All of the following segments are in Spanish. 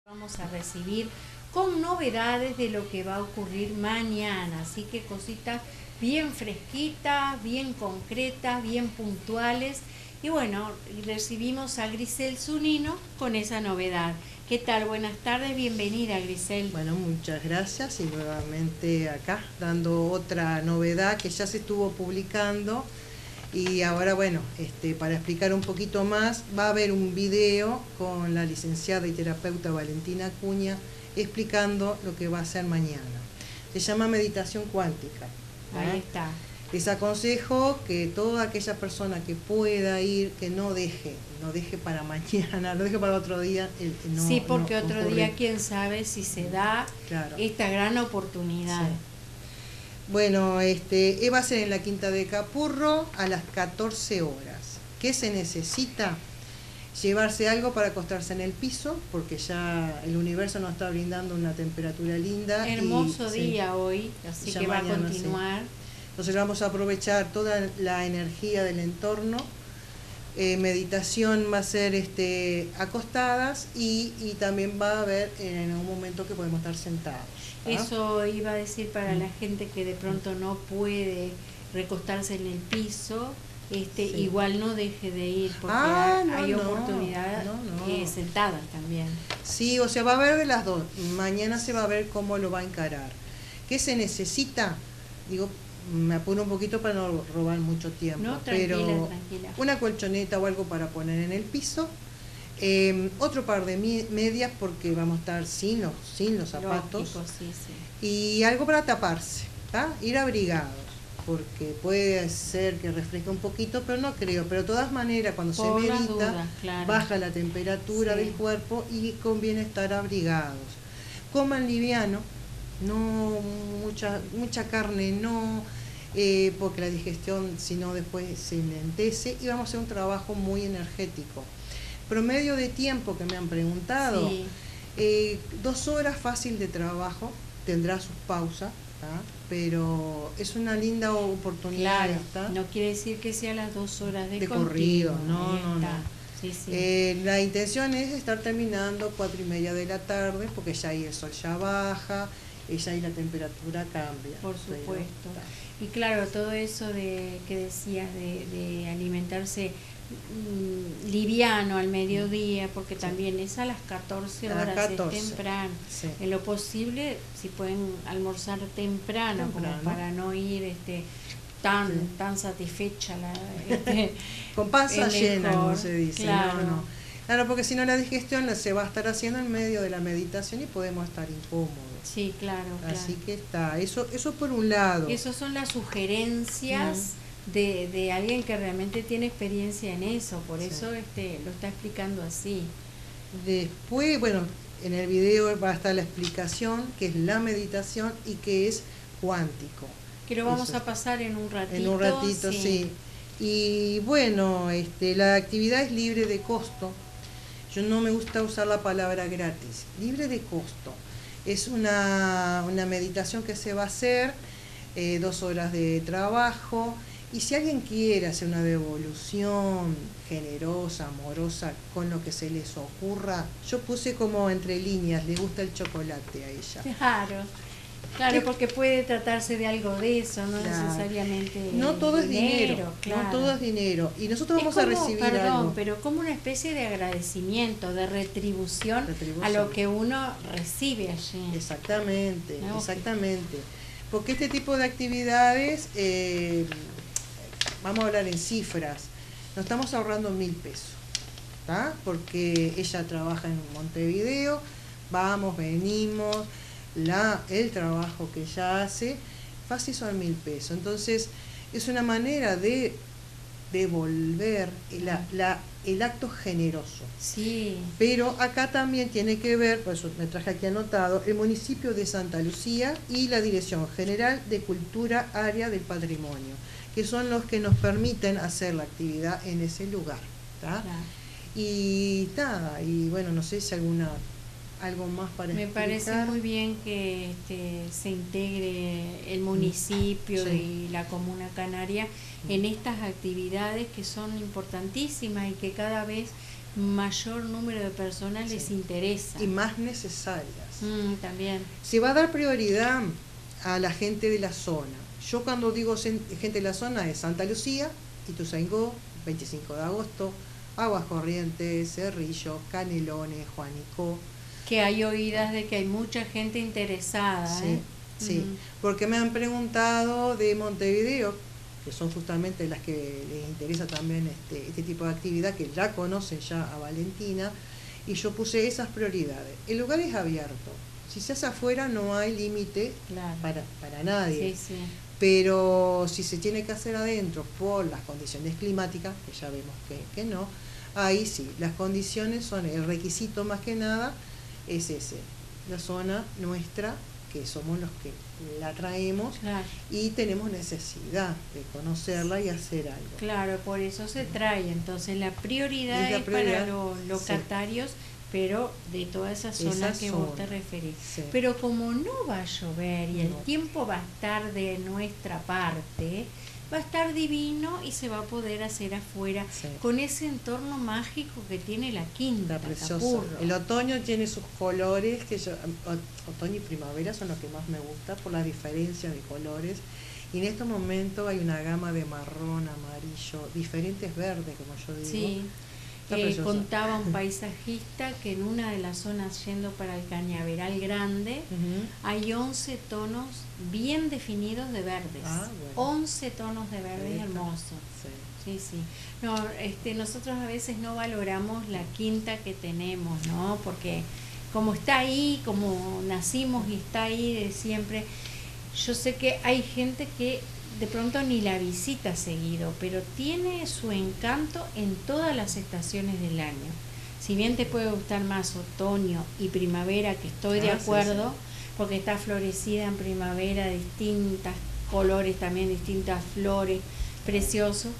Vamos a recibir con novedades de lo que va a ocurrir mañana, así que cositas bien fresquitas, bien concretas, bien puntuales. Y bueno, recibimos a Grisel Zunino con esa novedad. ¿Qué tal? Buenas tardes, bienvenida Grisel. Bueno, muchas gracias y nuevamente acá dando otra novedad que ya se estuvo publicando. Y ahora, bueno, para explicar un poquito más, va a haber un video con la licenciada y terapeuta Valentina Acuña explicando lo que va a ser mañana. Se llama meditación cuántica. Ahí está. Les aconsejo que toda aquella persona que pueda ir, que no deje para mañana, no deje para otro día. Sí, porque no otro ocurre. día quién sabe si se da esta gran oportunidad. Sí. Bueno, va a ser en la Quinta de Capurro a las 14 horas. ¿Qué se necesita? Llevarse algo para acostarse en el piso, porque ya el universo nos está brindando una temperatura linda. Hermoso día hoy, así que va a continuar. Entonces vamos a aprovechar toda la energía del entorno. Meditación va a ser acostadas y también va a haber en un momento que podemos estar sentados. Eso iba a decir para la gente que de pronto no puede recostarse en el piso, igual no deje de ir porque hay oportunidades sentadas también. Sí, o sea, va a haber de las dos. Mañana se va a ver cómo lo va a encarar. ¿Qué se necesita? Digo, me apuro un poquito para no robar mucho tiempo. No, tranquila, pero tranquila. Una colchoneta o algo para poner en el piso. Otro par de medias porque vamos a estar sin los zapatos. Lógico, sí. Y algo para taparse, ir abrigados, porque puede ser que refresque un poquito, pero no creo. Pero de todas maneras, cuando se medita, baja la temperatura del cuerpo y conviene estar abrigados. Coman liviano, no mucha carne, no, porque la digestión, si no, después se lentece y vamos a hacer un trabajo muy energético. Promedio de tiempo que me han preguntado, 2 horas fácil de trabajo, tendrá sus pausas, pero es una linda oportunidad. No quiere decir que sea las 2 horas de corrido, no. Sí. La intención es estar terminando 4:30 de la tarde, porque ya ahí el sol ya baja, ya ahí la temperatura cambia. Por supuesto. Y claro, todo eso que decías de alimentarse liviano al mediodía, porque también es a las 14 horas, es temprano. Sí. En lo posible, si pueden almorzar temprano. Como para no ir tan satisfecha con panza llena, como se dice. Claro. Porque si no la digestión se va a estar haciendo en medio de la meditación y podemos estar incómodos. Sí, claro. Así que eso por un lado. Esas son las sugerencias de alguien que realmente tiene experiencia en eso, por eso lo está explicando así. Después, bueno, en el video va a estar la explicación, que es la meditación y que es cuántico. Que lo vamos a pasar en un ratito. En un ratito, sí. Y bueno, la actividad es libre de costo. Yo no me gusta usar la palabra gratis, libre de costo. Es una meditación que se va a hacer, 2 horas de trabajo. Y si alguien quiere hacer una devolución generosa, amorosa, con lo que se les ocurra, yo puse como entre líneas, le gusta el chocolate a ella. Claro, porque puede tratarse de algo de eso, no necesariamente no todo es dinero, no todo es dinero. Y nosotros vamos a recibir algo. Pero como una especie de agradecimiento, de retribución a lo que uno recibe allí. Exactamente. Porque este tipo de actividades, vamos a hablar en cifras, nos estamos ahorrando 1.000 pesos, porque ella trabaja en Montevideo, venimos, el trabajo que ella hace, fácil son 1.000 pesos. Entonces, es una manera de devolver el acto generoso. Sí. Pero acá también tiene que ver, por eso me traje aquí anotado, el municipio de Santa Lucía y la Dirección General de Cultura Área del Patrimonio, que son los que nos permiten hacer la actividad en ese lugar. Y nada, y bueno, no sé si algo más para explicar. Me parece muy bien que se integre el municipio y la Comuna Canaria en estas actividades que son importantísimas y que cada vez mayor número de personas les interesa. Y más necesarias. También. Se va a dar prioridad a la gente de la zona. Yo cuando digo gente de la zona es Santa Lucía, Ituzaingó, 25 de agosto, Aguas Corrientes, Cerrillo, Canelones, Juanico. Que hay oídas de que hay mucha gente interesada. Sí, sí, porque me han preguntado de Montevideo, que son justamente las que les interesa también este tipo de actividad, que ya conocen ya a Valentina, y yo puse esas prioridades. El lugar es abierto. Si se hace afuera no hay límite para nadie. Sí, sí. Pero si se tiene que hacer adentro por las condiciones climáticas, que ya vemos que no, ahí sí, las condiciones son, el requisito más que nada es ese, la zona nuestra, que somos los que la traemos y tenemos necesidad de conocerla y hacer algo. Claro, por eso se trae, entonces la prioridad es para los locatarios, pero de toda esa zona que vos te referís. Sí. Pero como no va a llover y el tiempo va a estar de nuestra parte, va a estar divino y se va a poder hacer afuera con ese entorno mágico que tiene la quinta. Precioso. El otoño tiene sus colores, que otoño y primavera son los que más me gusta por la diferencia de colores. Y en estos momentos hay una gama de marrón, amarillo, diferentes verdes, como yo digo. Sí. Contaba un paisajista que en una de las zonas yendo para el Cañaveral Grande hay 11 tonos bien definidos de verdes. 11 tonos de verdes hermosos. Sí, sí. No, nosotros a veces no valoramos la quinta que tenemos, ¿no? Porque como está ahí, como nacimos y está ahí de siempre, yo sé que hay gente que de pronto ni la visita seguido, pero tiene su encanto en todas las estaciones del año. Si bien te puede gustar más otoño y primavera, que estoy de acuerdo, porque está florecida en primavera, distintos colores también, distintas flores, precioso,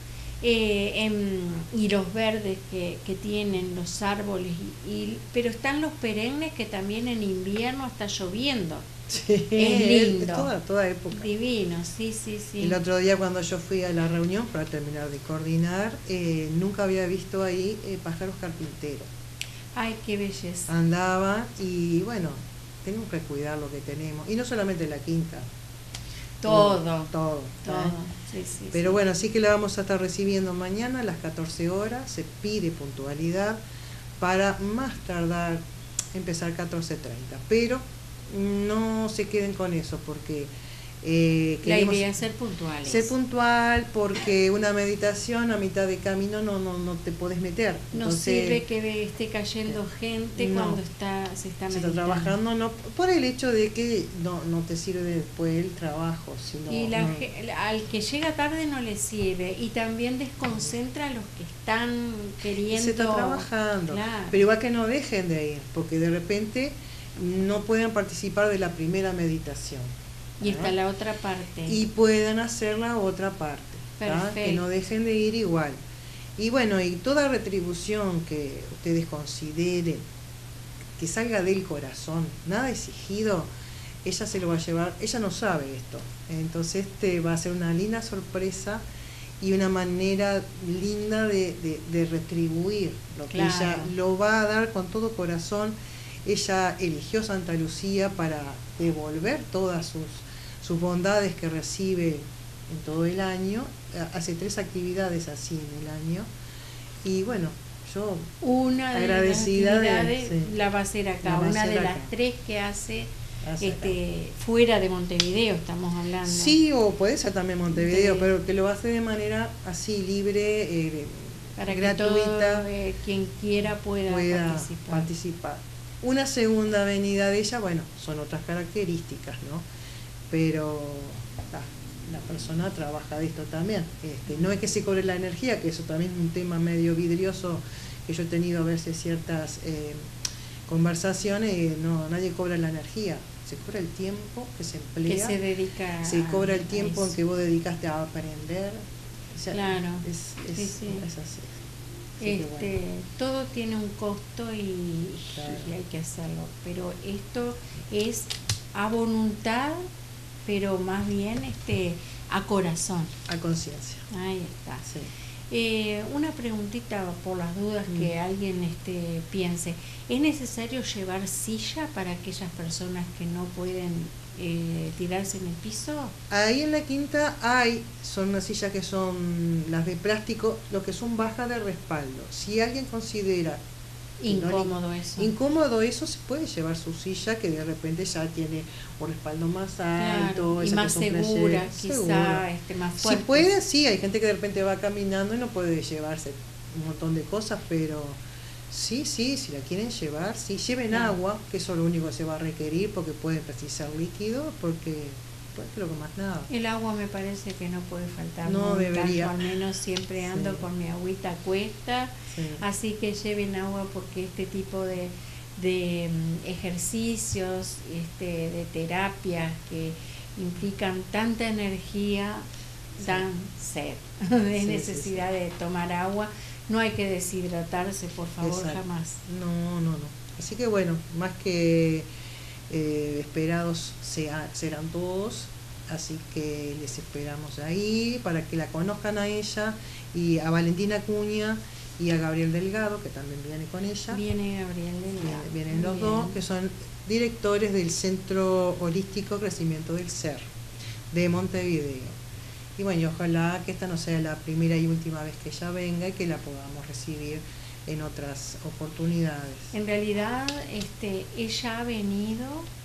y los verdes que tienen los árboles, pero están los perennes que también en invierno está lloviendo. Sí, es lindo, toda época. Divino, sí, sí, sí. El otro día cuando yo fui a la reunión para terminar de coordinar, nunca había visto ahí pájaros carpinteros. Ay, qué belleza. Andaba y bueno, tenemos que cuidar lo que tenemos. Y no solamente la quinta. Todo. Sí, sí, pero bueno, así que la vamos a estar recibiendo mañana a las 14 horas. Se pide puntualidad para más tardar empezar 14:30. Pero no se queden con eso porque la idea es ser puntuales. Ser puntual porque una meditación a mitad de camino no te podés meter. No Entonces, sirve que esté cayendo gente cuando se está meditando. Trabajando, no por el hecho de que no te sirve después el trabajo. Sino, y al que llega tarde no le sirve y también desconcentra a los que están queriendo. Se está trabajando, claro. Pero igual que no dejen de ir porque de repente no pueden participar de la primera meditación. Y está la otra parte. Y puedan hacer la otra parte. Que no dejen de ir igual. Y bueno, y toda retribución que ustedes consideren que salga del corazón, nada exigido, ella se lo va a llevar, ella no sabe esto. Entonces va a ser una linda sorpresa y una manera linda de retribuir lo que ella lo va a dar con todo corazón. Ella eligió Santa Lucía para devolver todas sus bondades que recibe en todo el año. Hace 3 actividades así en el año. Y bueno, yo una de agradecida las actividades la va a hacer acá, una de las 3 que hace fuera de Montevideo, estamos hablando. Sí, o puede ser también Montevideo, pero que lo hace de manera así libre, para gratuita, que quien quiera pueda participar. Una segunda venida de ella, bueno, son otras características, ¿no? Pero la persona trabaja de esto también. No es que se cobre la energía, que eso también es un tema medio vidrioso, que yo he tenido a veces ciertas conversaciones, nadie cobra la energía, se cobra el tiempo que se emplea, que se dedica, se cobra el tiempo en que vos dedicaste a aprender. O sea, claro, es así. Todo tiene un costo y hay que hacerlo, pero esto es a voluntad, pero más bien a corazón, a conciencia. ahí está. Sí. Una preguntita por las dudas que alguien piense. ¿Es necesario llevar silla para aquellas personas que no pueden tirarse en el piso? Ahí en la quinta son unas sillas que son las de plástico, lo que son bajas de respaldo. Si alguien considera incómodo eso, se puede llevar su silla que de repente ya tiene un respaldo más alto, claro, y más segura, quizá más fuerte. Si puede, sí, hay gente que de repente va caminando y no puede llevarse un montón de cosas, pero sí, si la quieren llevar, sí, lleven agua, que eso es lo único que se va a requerir, porque pueden precisar líquido, porque creo que más nada. El agua me parece que no puede faltar. No debería. Al menos siempre ando con mi agüita a cuesta, así que lleven agua porque este tipo de ejercicios, de terapias que implican tanta energía, dan sed, de necesidad de tomar agua. No hay que deshidratarse, por favor, jamás. No. Así que bueno, más que esperados serán todos, así que les esperamos ahí para que la conozcan a ella y a Valentina Acuña y a Gabriel Delgado, que también viene con ella. Viene Gabriel Delgado. Vienen los dos, que son directores del Centro Holístico Crecimiento del Ser de Montevideo. Y bueno, ojalá que esta no sea la primera y última vez que ella venga y que la podamos recibir en otras oportunidades. En realidad, ella ha venido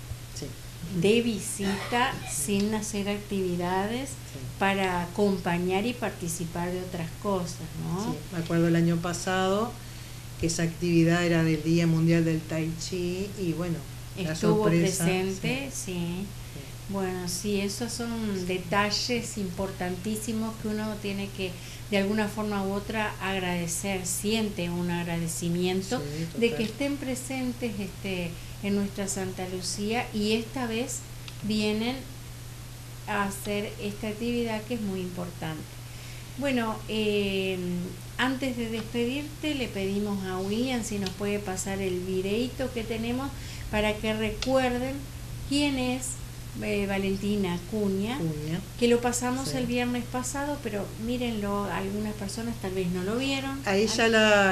de visita sin hacer actividades para acompañar y participar de otras cosas, ¿no? Sí, me acuerdo el año pasado que esa actividad era del Día Mundial del Tai Chi y bueno, estuvo presente, sí. Bueno, sí, esos son detalles importantísimos que uno tiene que, de alguna forma u otra, agradecer, siente un agradecimiento de que estén presentes en nuestra Santa Lucía, y esta vez vienen a hacer esta actividad que es muy importante. Bueno, antes de despedirte le pedimos a William si nos puede pasar el videíto que tenemos para que recuerden quién es Valentina Acuña, que lo pasamos el viernes pasado, pero mírenlo, algunas personas tal vez no lo vieron. A ella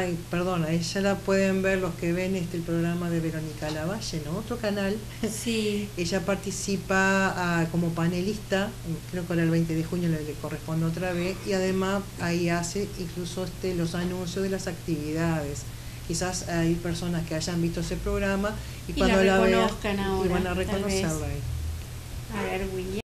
la pueden ver los que ven el programa de Verónica Lavalle, ¿no? Otro canal. Sí. Ella participa como panelista, creo que ahora el 20 de junio le corresponde otra vez, y además ahí hace incluso los anuncios de las actividades. Quizás hay personas que hayan visto ese programa y cuando la vean ahora, y van a reconocerla ahí. A ver, William.